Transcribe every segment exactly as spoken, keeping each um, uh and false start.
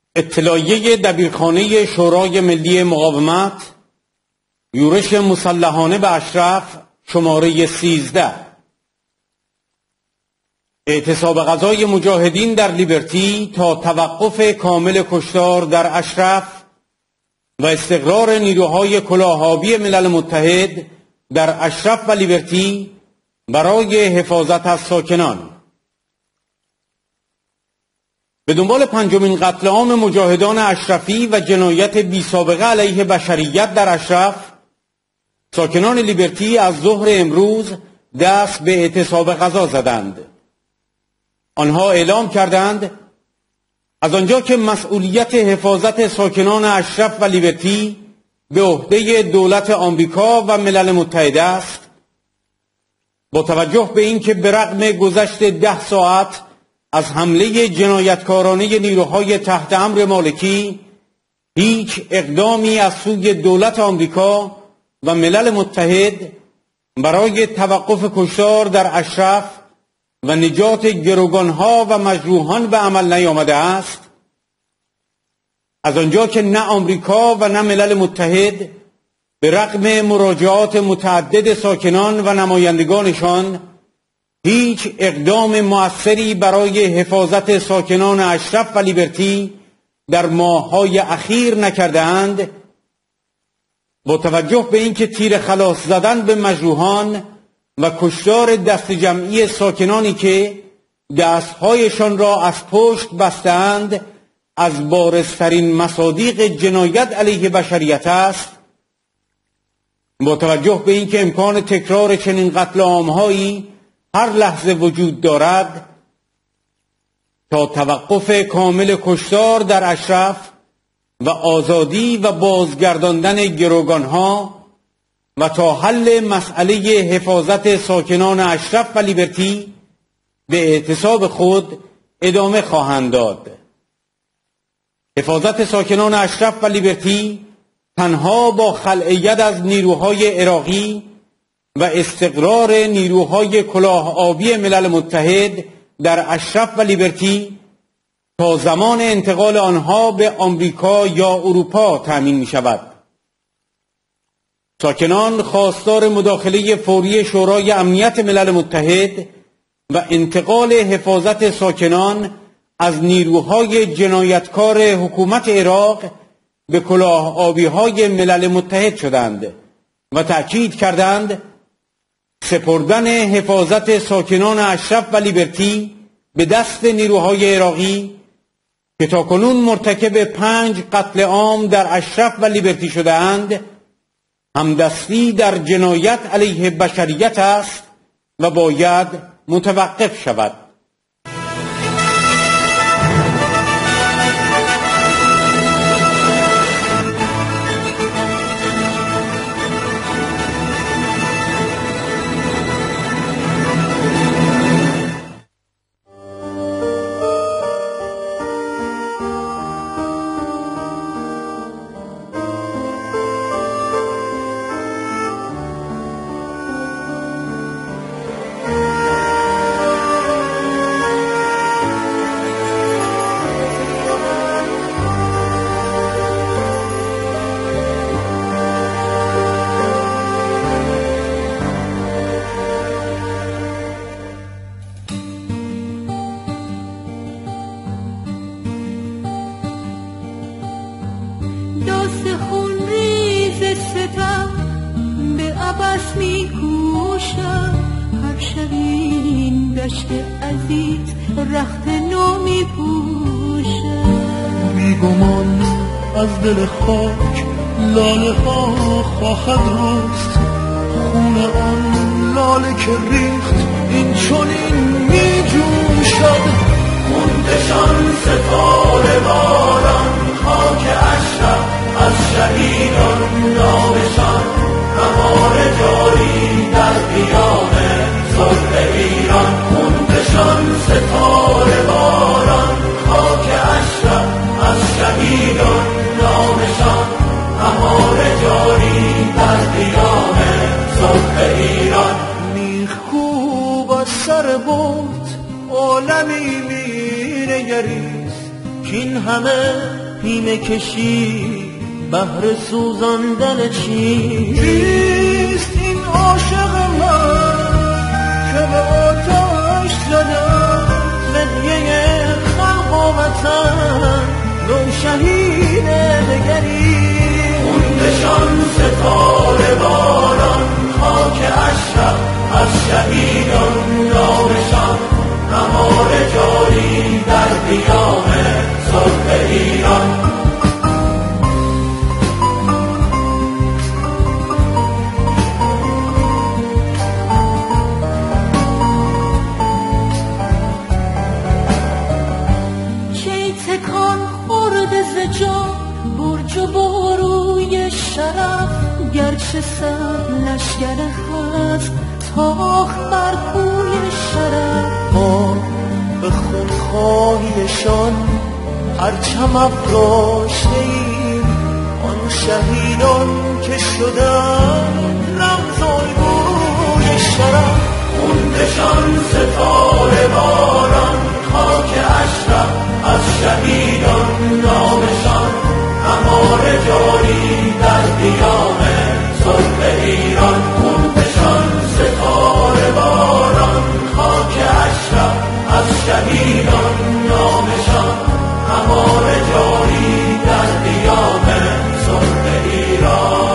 اطلاعیه دبیرخانه شورای ملی مقاومت، یورش مسلحانه به اشرف، شماره سیزده. اعتصاب غذای مجاهدین در لیبرتی تا توقف کامل کشتار در اشرف و استقرار نیروهای کلاه‌آبی ملل متحد در اشرف و لیبرتی برای حفاظت از ساکنان. به دنبال پنجمین قتل عام مجاهدان اشرفی و جنایت بی سابقه علیه بشریت در اشرف، ساکنان لیبرتی از ظهر امروز دست به اعتصاب غذا زدند. آنها اعلام کردند از آنجا که مسئولیت حفاظت ساکنان اشرف و لیبرتی به عهده دولت آمریکا و ملل متحد است، با توجه به اینکه به رغم گذشت ده ساعت از حمله جنایتکارانه نیروهای تحت امر مالکی هیچ اقدامی از سوی دولت آمریکا و ملل متحد برای توقف کشتار در اشرف و نجات گروگانها و مجروحان به عمل نیامده است، از آنجا که نه آمریکا و نه ملل متحد به رغم مراجعات متعدد ساکنان و نمایندگانشان هیچ اقدام مؤثری برای حفاظت ساکنان اشرف و لیبرتی در ماه‌های اخیر نکرده‌اند، با توجه به اینکه تیر خلاص زدن به مجروحان و کشتار دست جمعی ساکنانی که دستهایشان را از پشت بستند از بارزترین مصادیق جنایت علیه بشریت است، با توجه به اینکه امکان تکرار چنین قتل عام‌هایی هر لحظه وجود دارد، تا توقف کامل کشتار در اشرف و آزادی و بازگرداندن گروگانها و تا حل مسئله حفاظت ساکنان اشرف و لیبرتی به اعتصاب خود ادامه خواهند داد. حفاظت ساکنان اشرف و لیبرتی تنها با خلع ید از نیروهای عراقی و استقرار نیروهای کلاه‌آبی ملل متحد در اشرف و لیبرتی تا زمان انتقال آنها به آمریکا یا اروپا تأمین می شود. ساکنان خواستار مداخله فوری شورای امنیت ملل متحد و انتقال حفاظت ساکنان از نیروهای جنایتکار حکومت عراق به کلاه‌آبی‌های ملل متحد شدند و تأکید کردند سپردن حفاظت ساکنان اشرف و لیبرتی به دست نیروهای عراقی که تاکنون مرتکب پنج قتل عام در اشرف و لیبرتی شده اند، همدستی در جنایت علیه بشریت است و باید متوقف شود. رخت نو می پوشه، بیگمان از دل خاک لاله ها خواهد رست، خون آن لاله که ریخت این چنین می جوشد. خوندشان ستاره باران خاک اشرف، از شهیدان نامشان هماره جاری در قیام صلح ایران. خوندشان ستاره باران خاک اشرف، از شهیدان نامشان هماره جاری در قیام صلح ایران. میخکوب از سر بود عالمی می نگریست کین همه پیمه کشی بهر سوزاندن چی؟ کیست این عاشق من که به آتش زدم مدیه خلق و وطن نو شهید دگری؟ خوندشان ستاره باران خاک اشرف از شهیدان نامشان نهار جاری در قیام صلح ایران. کی تکان خورده ز جا برج و باروی شرف، گرچه سر لشگر خست تاخت بر کوی شرف. ما به خونخواهیشان پرچم افراشته ایم، آن شهیدان که شدن رمز الگوی شرف. خوندشان ستاره باران خاک اشرف از شهیدان نامشان نهار جاری در قیام صلح ایران. خوندشان ستاره باران خاک اشرف از شهیدان نامشان نهار جاری در قیام صلح ایران.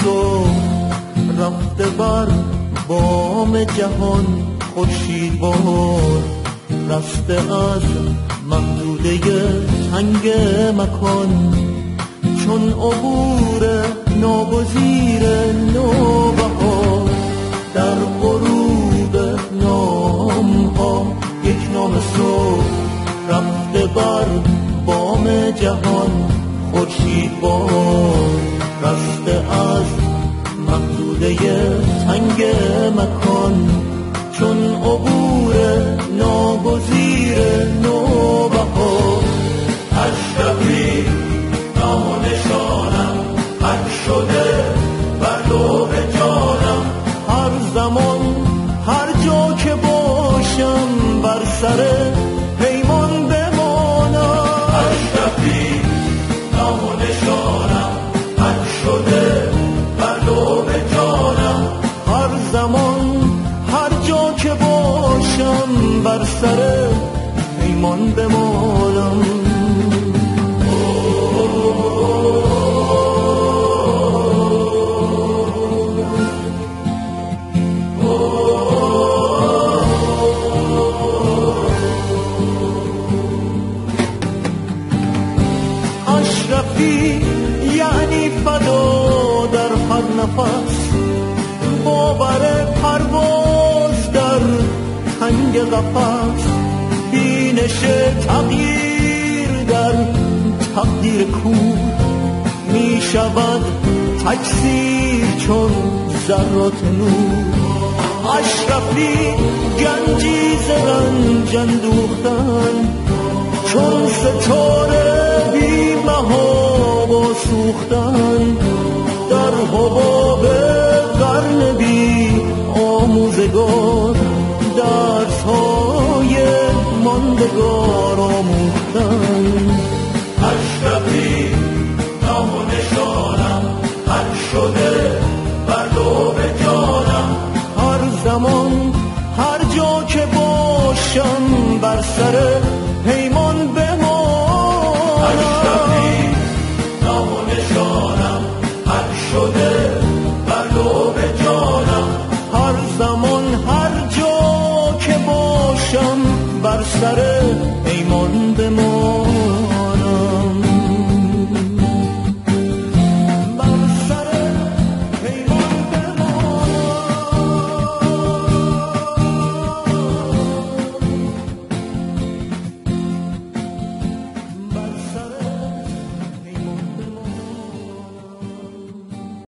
صبح رفته بر بام جهان خورشید بار، رسته از محدوده تنگ مکان، چون عبور ناگزیر نوبهار. در غروب نام ها یک نام صبح رفته بر بام جهان خورشید بار، رسته از محدوده تنگ مکان، چون عبور ناگزیر نوبهار. اشرفی نام و نشانم حک شده بر لوح جانم، هر زمان هر جا که باشم بر سر پیمان بمانم. اشرفی نام و نشانم حک شده بر لوح جانم، هر زمان هر جا که باشم بر سر پیمان بمانم. اشرفی یعنی فدا در هر نفس، باور پرواز در تنگ قفس، بینش تغییر در تقدیر کوه، می شود تکثیر چون ذرات نور. اشرفی گنجی ز رنج اندوختن، چون ستاره بی محابا سوختن، در حباب قرن بی آموزگار، درس های ماندگار آموختن. اشرفی نام و نشانم حک شده بر لوح جانم، هر زمان هر جا که باشم بر سر